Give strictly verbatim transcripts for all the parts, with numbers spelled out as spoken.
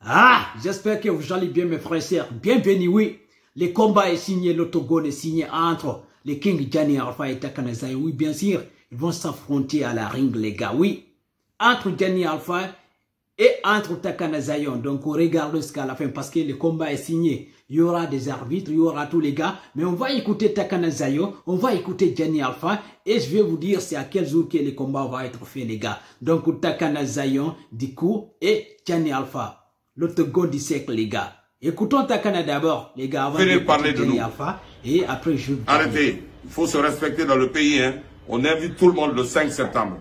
Ah, j'espère que vous allez bien mes frères et sœurs. Bienvenue, oui. Le combat est signé, l'octogone est signé entre les King Johnny Alpha et Takana Zion. Oui, bien sûr, ils vont s'affronter à la ring, les gars, oui. Entre Johnny Alpha et entre Takana Zion. Donc, on regarde jusqu'à la fin parce que le combat est signé. Il y aura des arbitres, il y aura tous les gars. Mais on va écouter Takana Zion, on va écouter Johnny Alpha. Et je vais vous dire c'est à quel jour que le combat va être fait, les gars. Donc, Takana Zion, du coup, et Johnny Alpha. L'octogone du siècle, les gars. Écoutons Takana d'abord, les gars, avant de parler de nous. Alpha, et après je... Arrêtez, il faut se respecter dans le pays. Hein. On invite tout le monde le cinq septembre.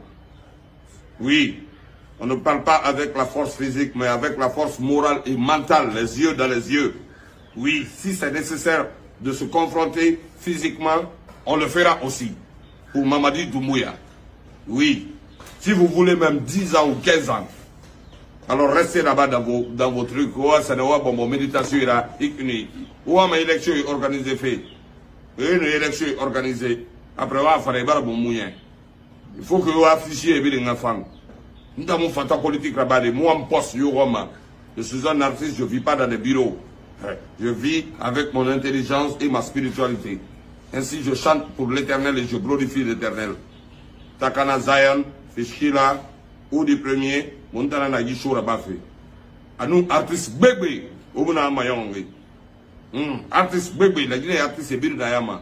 Oui, on ne parle pas avec la force physique, mais avec la force morale et mentale, les yeux dans les yeux. Oui, si c'est nécessaire de se confronter physiquement, on le fera aussi. Pour Mamadi Doumbouya. Oui, si vous voulez même dix ans ou quinze ans, alors restez là-bas dans vos, dans vos trucs. Ouah, ça n'est pas bon, bon, méditation, il a une. Ouah, ma élection est organisée, fait. Une élection est organisée. Après, ouah, il fallait pas bon moyen. Il faut que vous affichiez les enfants. Nous avons fait la politique là-bas. Moi, je poste, je suis un artiste, je ne vis pas dans des bureaux. Je vis avec mon intelligence et ma spiritualité. Ainsi, je chante pour l'éternel et je glorifie l'éternel. Takana Zion, Fishkila, ou du premier. Montana na yisho rabafe. Anu artist bebe obuna mayonge. Hmm artist bebe la gine artist e bir dayama.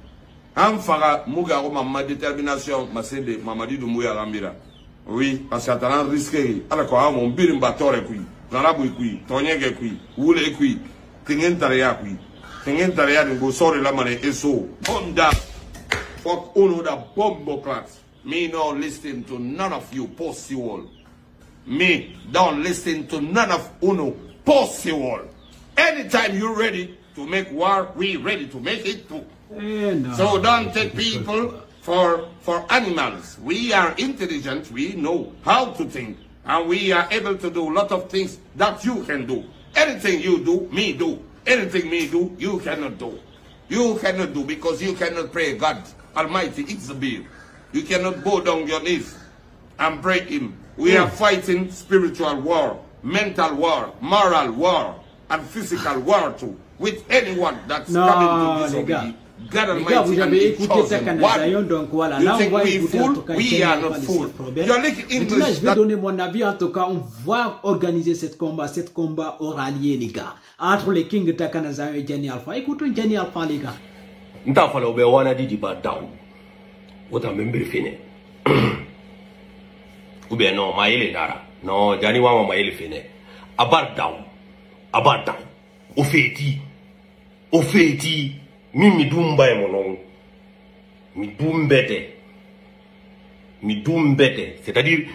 Am fara muga ko ma détermination masede Mamadi Doumbouya Gambira. Oui, parce que talent risqué ala ko am on bir mbatore kui. Zarabu kui, tonyege kui, wule kui, tingen taria kui. Tingen taria de go sore la mane eso. Bonda. Fuck uno da bombo class. Me no listen to none of you post you all. Me, don't listen to none of Uno possible. Anytime you're ready to make war, we ready to make it too. Eh, no. So don't take people for, for animals. We are intelligent, we know how to think. And we are able to do a lot of things that you can do. Anything you do, me do. Anything me do, you cannot do. You cannot do because you cannot pray God Almighty, it's the beer. You cannot bow down your knees and pray Him. We are fighting spiritual war, mental war, moral war, and physical war too. With anyone that's non, coming to disobey God Almighty and His chosen one. Donc voilà, you là think on va we écouter fool? en tout cas. We are not fool. You're like English. Maintenant, je vais donner mon avis. En tout cas, on va organiser cette combat. Cette combat aura lieu, les gars, entre les King Takana Zion et Johnny Alpha. Écoutons Johnny Alpha, les gars. Nta fala obe wana di di ba down. Wota member fine. Ou bien non, maïle dara. Non, Johnny Wama maïle fene. Abar down. Abar down. Au feti. Au feti. Mi mi dumba e monon. Mi dumbete. Mi dumbete. C'est-à-dire,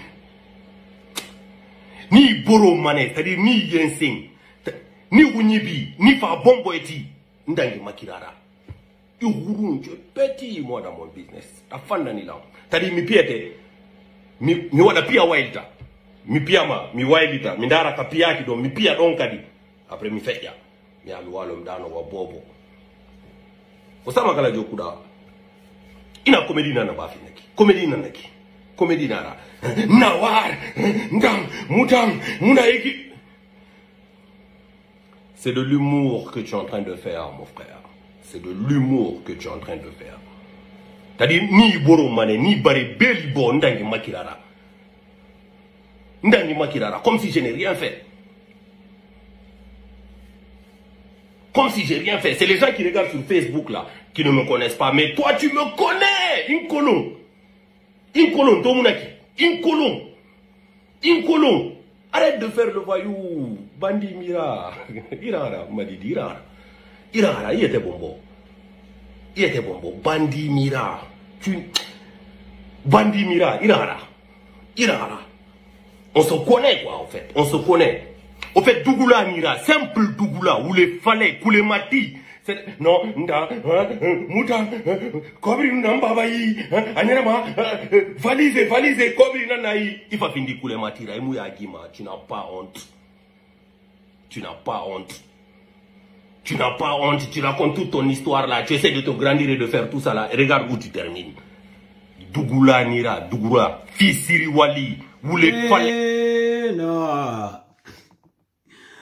ni boro mané, c'est-à-dire ni yensing. Ni unibi, ni fa bombo eti. Ndangi makirara. Tu es petit, moi, dans mon business. Ta fan ni là. C'est-à-dire, mi piete. Mi mi wada pia wilda mi pia ma mi wilda mi ndara ka pia ki do mi pia don kadi après mi fetya mi ami walo mdano wa bobo osama kala jokuda ina comedy na na bafi neki comedy na neki comedy na ra nawar ndam mutam muna eki. C'est de l'humour que tu es en train de faire, mon frère. C'est de l'humour que tu es en train de faire. C'est-à-dire, ni boro mane, ni bare beli bo, ndangi makirara. Ndangi makirara, comme si je n'ai rien fait. Comme si j'ai rien fait. C'est les gens qui regardent sur Facebook là, qui ne me connaissent pas. Mais toi, tu me connais! Incolon! Incolon, Tomunaki! Incolon! Incolon! Arrête de faire le voyou! Bandi mira! Irara, m'a dit irara. Irara, il était bonbon. Il était bonbon. Bandi mira. Tu... Bandi mira. Irara. Irara. On se connaît quoi en fait. On se connaît. Au fait, Dougoula mira. Simple Dougoula. Où les fallait. Où mati. Non. Nda. Mouta. Kobri nambabayi. Anyama. Valise. Valise. Kobri nanayi. Il va finir koule matira. Mouya Gima. Tu n'as pas honte. Tu n'as pas honte. Tu n'as pas honte, tu racontes toute ton histoire là, tu essaies de te grandir et de faire tout ça là, et regarde où tu termines. Dougoula Nira, Dougoula, fils Siriwali, vous les fallait. Non.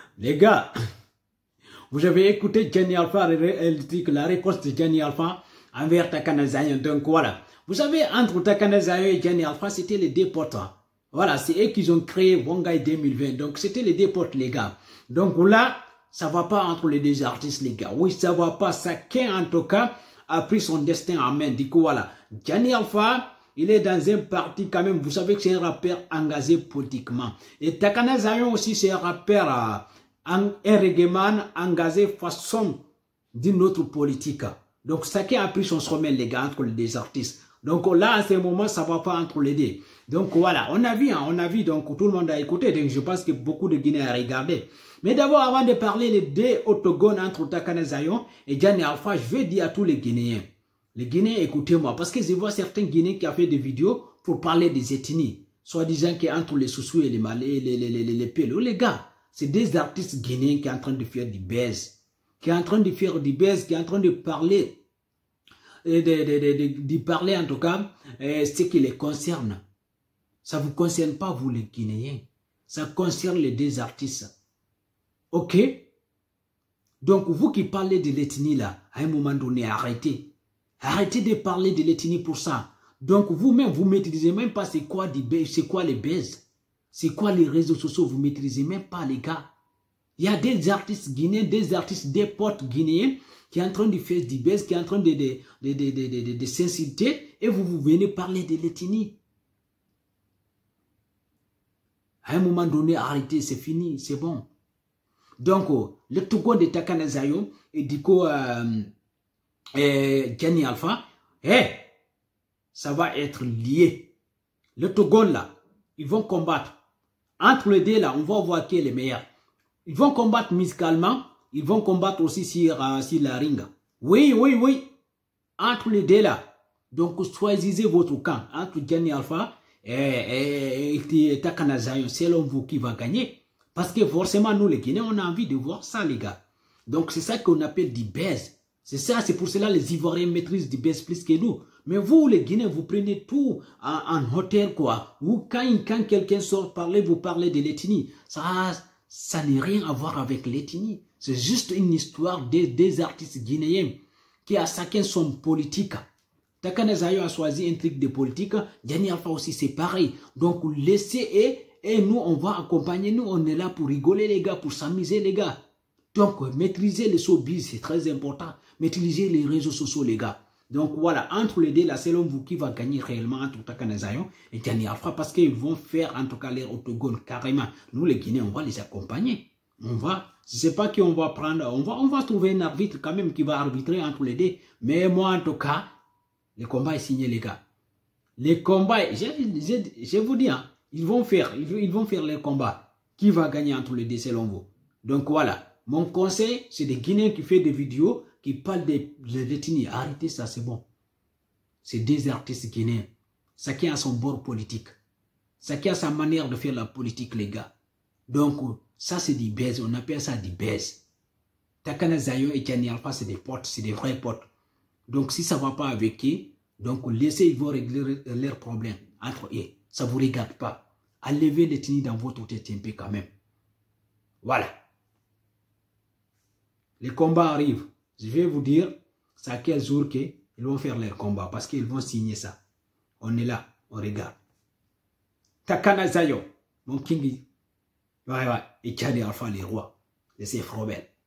Les gars, vous avez écouté Gianni Alpha, la réponse de Gianni Alpha envers Takana Zion. Donc voilà. Vous savez, entre Takana Zion et Gianni Alpha, c'était les deux potes. Voilà, c'est eux qui ont créé Wangai deux mille vingt. Donc c'était les deux potes, les gars. Donc là, ça va pas entre les deux artistes, les gars. Oui, ça va pas. Chacun, en tout cas, a pris son destin en main. Du coup, voilà. Gianni Alpha, il est dans un parti quand même. Vous savez que c'est un rappeur engagé politiquement. Et Takana Zion aussi, c'est un rappeur, euh, un, un reggaeman engagé façon d'une autre politique. Donc, chacun a pris son chemin, les gars, entre les deux artistes. Donc là, à ce moment, ça va pas entre les deux. Donc voilà, on a vu, hein, on a vu, donc tout le monde a écouté. Donc je pense que beaucoup de Guinéens ont regardé. Mais d'abord, avant de parler les deux octogones entre Takana Zion et Gianni Alpha, je vais dire à tous les Guinéens. Les Guinéens, écoutez-moi, parce que je vois certains Guinéens qui ont fait des vidéos pour parler des ethnies. Soit disant qu'entre les Soussous et les Malais, les, les, les, les, les Pélo, les gars, c'est des artistes guinéens qui sont en train de faire du buzz. Qui sont en train de faire du buzz, qui sont en train de parler. De, de, de, de, de parler en tout cas euh, ce qui les concerne. Ça ne vous concerne pas vous les Guinéens, ça concerne les deux artistes. Ok? Donc vous qui parlez de l'ethnie là, à un moment donné, arrêtez. Arrêtez de parler de l'ethnie pour ça. Donc vous-même, vous ne maîtrisez même pas c'est quoi, c'est quoi les buzz, c'est quoi les réseaux sociaux, vous ne maîtrisez même pas les gars. Il y a des artistes guinéens, des artistes, des potes guinéens qui est en train de faire du buzz, qui est en train de, de, de, de, de, de, de, de s'insulter, et vous, vous venez parler de l'ethnie. À un moment donné, arrêtez, c'est fini, c'est bon. Donc, oh, le Togo de Takana Zion et du coup, euh, euh, Gianni Alpha, eh, ça va être lié. Le Togo là, ils vont combattre. Entre les deux là, on va voir qui est le meilleur. Ils vont combattre musicalement. Ils vont combattre aussi sur, euh, sur la ring. Oui, oui, oui. Entre les deux là. Donc, choisissez votre camp. Entre Gianni Alpha et, et, et, et Takana Zion. C'est l'homme vous qui va gagner. Parce que forcément, nous les Guinéens, on a envie de voir ça, les gars. Donc, c'est ça qu'on appelle du buzz. C'est ça, c'est pour cela les Ivoiriens maîtrisent du buzz plus que nous. Mais vous, les Guinéens, vous prenez tout en, en hôtel, quoi. Ou quand, quand quelqu'un sort parler, vous parlez de l'ethnie. Ça, ça n'a rien à voir avec l'ethnie. C'est juste une histoire des, des artistes guinéens qui a chacun son politique. Takana Zion a choisi un truc de politique. Gianni Alpha aussi, c'est pareil. Donc, laissez et, et nous, on va accompagner. Nous, on est là pour rigoler, les gars, pour s'amuser, les gars. Donc, maîtriser les showbiz, c'est très important. Maîtriser les réseaux sociaux, les gars. Donc, voilà, entre les deux, là, c'est l'homme vous qui va gagner réellement entre Takana Zion et Gianni Alpha parce qu'ils vont faire, en tout cas, les autogones carrément. Nous, les Guinéens, on va les accompagner. On va, je ne sais pas qui on va prendre, on va, on va trouver un arbitre quand même qui va arbitrer entre les deux. Mais moi, en tout cas, le combat est signé, les gars. Les combats, je, je, je vous dis, hein, ils vont faire, ils, ils vont faire les combats. Qui va gagner entre les deux selon vous? Donc voilà, mon conseil, c'est des Guinéens qui font des vidéos, qui parlent de, de l'ethnie. Arrêtez ça, c'est bon. C'est des artistes guinéens. Chacun a son bord politique. Chacun a sa manière de faire la politique, les gars. Donc, ça, c'est du buzz. On appelle ça du buzz. Takana Zion et Gianni Alpha, c'est des potes. C'est des vrais potes. Donc, si ça ne va pas avec eux, donc laissez, ils vont régler leurs problèmes entre eux. Ça ne vous regarde pas. Enlevez l'ethnie dans votre tête un peu quand même. Voilà. Les combats arrivent. Je vais vous dire, c'est à quel jour qu'ils vont faire leur combat. Parce qu'ils vont signer ça. On est là. On regarde. Takana Zion, mon king. Ouais, ouais. Et Gianni Alpha, les rois. Et c'est Frobel.